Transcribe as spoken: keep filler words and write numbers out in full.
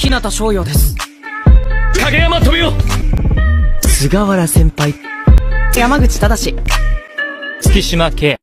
日向翔陽です。 影山富夫。 菅原先輩。 山口正。 月島圭。